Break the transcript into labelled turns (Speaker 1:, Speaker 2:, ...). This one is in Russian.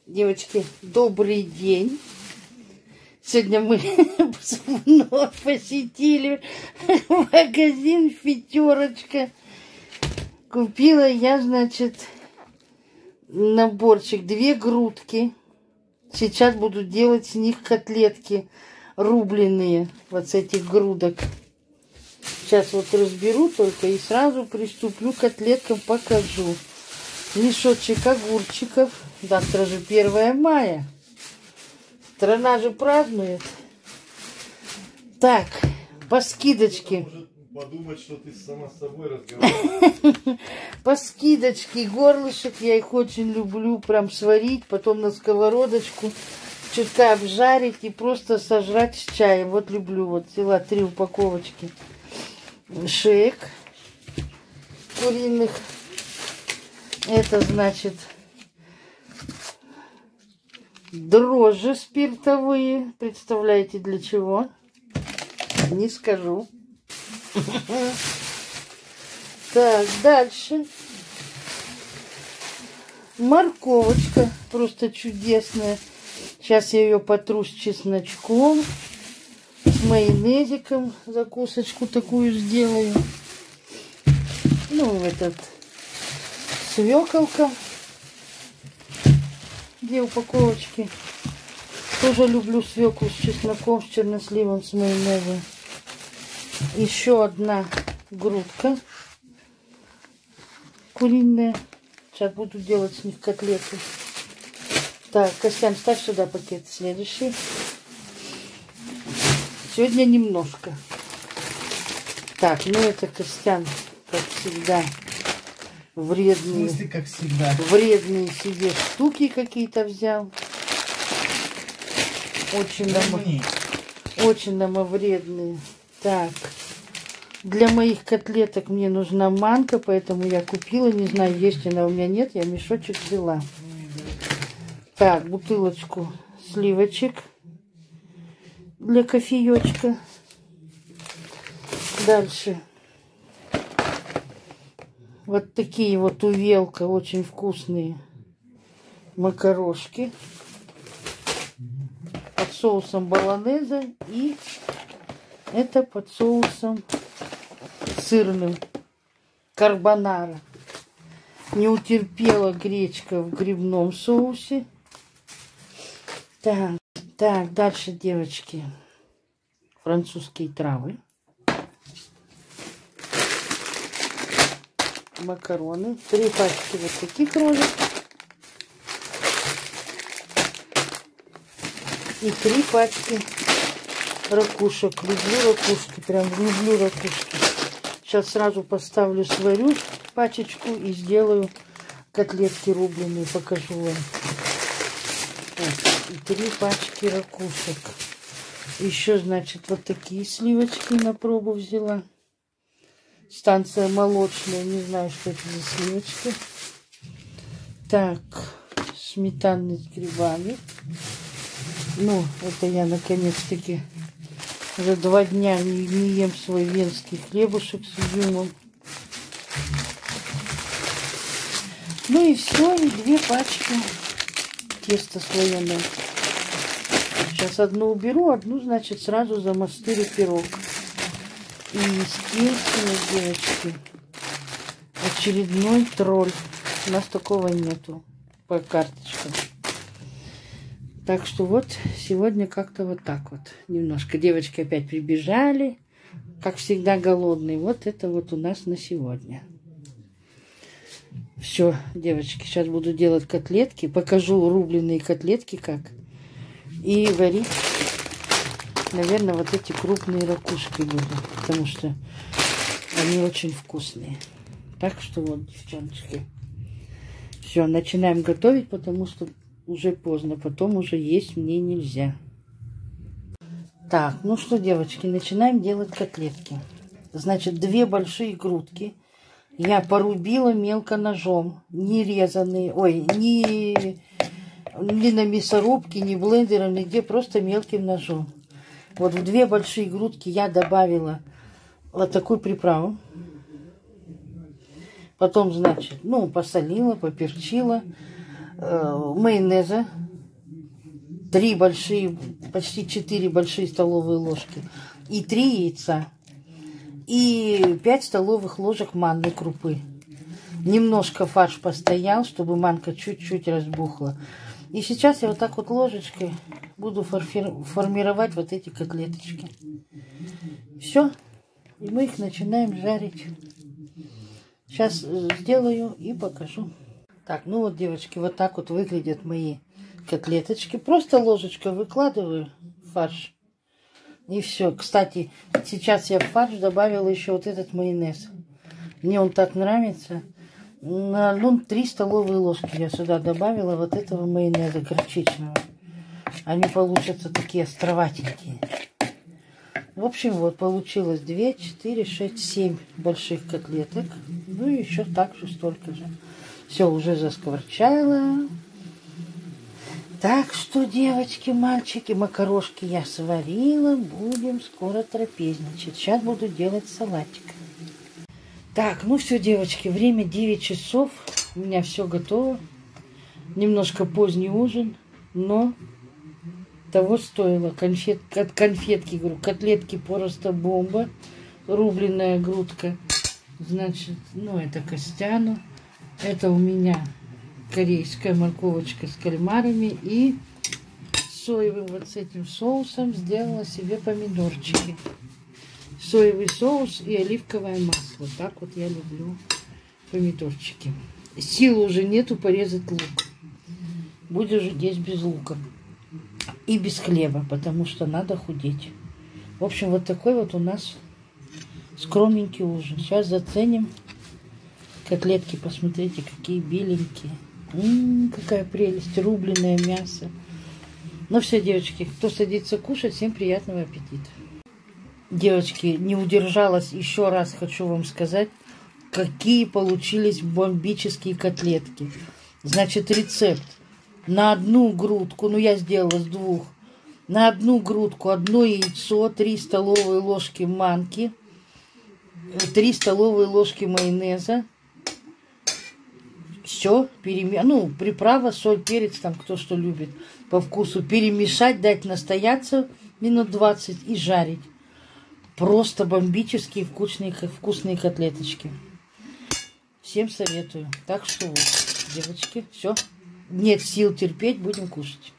Speaker 1: Девочки, добрый день. Сегодня мы вновь посетили магазин «Пятерочка». Купила я, значит, наборчик, 2 грудки. Сейчас буду делать с них котлетки рубленые, вот с этих грудок. Сейчас вот разберу только и сразу приступлю к котлеткам, покажу. Мешочек огурчиков. Завтра же 1 мая. Страна же празднует. Так, по скидочке.
Speaker 2: Подумать, что ты сама с собой разговариваешь.
Speaker 1: По скидочке горлышек. Я их очень люблю. Прям сварить, потом на сковородочку чутка обжарить и просто сожрать с чаем. Вот люблю. Вот взяла 3 упаковочки шеек куриных. Это значит дрожжи спиртовые. Представляете, для чего? Не скажу. Так, дальше. Морковочка просто чудесная. Сейчас я ее потру с чесночком, с майонезиком. Закусочку такую сделаю. Ну, этот... свеколка. 2 упаковочки. Тоже люблю свеклу с чесноком, с черносливом, с майонезом. Еще 1 грудка куриная. Сейчас буду делать с них котлеты. Так, Костян, ставь сюда пакет следующий. Сегодня немножко. Так, ну это Костян, как всегда. Вредные.
Speaker 2: В смысле, как всегда?
Speaker 1: Вредные себе штуки какие-то взял. Очень нам вредные. Так. Для моих котлеток мне нужна манка, поэтому я купила. Не знаю, есть она у меня, нет. Я мешочек взяла. Так, бутылочку сливочек для кофеечка. Дальше. Вот такие вот увелка, очень вкусные макарошки под соусом болонезе, и это под соусом сырным карбонара. Не утерпела гречка в грибном соусе. Так, дальше, девочки, французские травы. Макароны. 3 пачки вот таких ролек. И 3 пачки ракушек. Люблю ракушки. Прям люблю ракушки. Сейчас сразу поставлю, сварю пачечку и сделаю котлетки рубленые. Покажу вам. Вот. И 3 пачки ракушек. Еще, значит, вот такие сливочки на пробу взяла. Станция молочная, не знаю, что это за сливочки. Так, сметаны с грибами. Ну, это я наконец-таки уже 2 дня не ем свой венский хлебушек с изюмом. Ну и все, и 2 пачки теста слоеное. Сейчас 1 уберу, 1, значит, сразу замастырю пирог. И, естественно, девочки, очередной тролль. У нас такого нету по карточкам. Так что вот сегодня как-то вот так вот. Немножко. Девочки опять прибежали. Как всегда голодные. Вот это вот у нас на сегодня. Все, девочки, сейчас буду делать котлетки. Покажу рубленые котлетки как. И варить, наверное, вот эти крупные ракушки буду, потому что они очень вкусные. Так что вот, девчоночки, все, начинаем готовить, потому что уже поздно, потом уже есть мне нельзя. Так, ну что, девочки, начинаем делать котлетки. Значит, 2 большие грудки я порубила мелко ножом, не резанные, ой, ни на мясорубке, ни блендером, нигде, просто мелким ножом. Вот в 2 большие грудки я добавила вот такую приправу. Потом, значит, ну, посолила, поперчила. майонеза, 3 большие, почти 4 большие столовые ложки и 3 яйца. И 5 столовых ложек манной крупы. Немножко фарш постоял, чтобы манка чуть-чуть разбухла. И сейчас я вот так вот ложечкой буду формировать вот эти котлеточки. Все. И мы их начинаем жарить. Сейчас сделаю и покажу. Так, ну вот, девочки, вот так вот выглядят мои котлеточки. Просто ложечкой выкладываю фарш. И все. Кстати, сейчас я в фарш добавила еще вот этот майонез. Мне он так нравится. Ну, 3 столовые ложки я сюда добавила вот этого майонеза горчичного. Они получатся такие островатенькие. В общем, вот получилось 2, 4, 6, 7 больших котлеток. Ну и еще так же, столько же. Все, уже заскворчало. Так что, девочки, мальчики, макарошки я сварила. Будем скоро трапезничать. Сейчас буду делать салатик. Так, ну все, девочки, время 9 часов. У меня все готово. Немножко поздний ужин, но того стоило. Конфетки, говорю, котлетки просто бомба. Рубленая грудка. Значит, ну это Костяну. Это у меня корейская морковочка с кальмарами. И соевым вот с этим соусом сделала себе помидорчики. Соевый соус и оливковое масло. Так вот я люблю помидорчики. Сил уже нету порезать лук. Буду же здесь без лука. И без хлеба, потому что надо худеть. В общем, вот такой вот у нас скромненький ужин. Сейчас заценим котлетки. Посмотрите, какие беленькие. Какая прелесть. Рубленое мясо. Ну все, девочки, кто садится кушать, всем приятного аппетита. Девочки, не удержалась, еще раз хочу вам сказать, какие получились бомбические котлетки. Значит, рецепт. На одну грудку, ну я сделала с 2, на одну грудку 1 яйцо, 3 столовые ложки манки, 3 столовые ложки майонеза. Все, ну, приправа, соль, перец, там кто что любит по вкусу. Перемешать, дать настояться минут 20 и жарить. Просто бомбические вкусные котлеточки. Всем советую. Так что вот, девочки, все. Нет сил терпеть, будем кушать.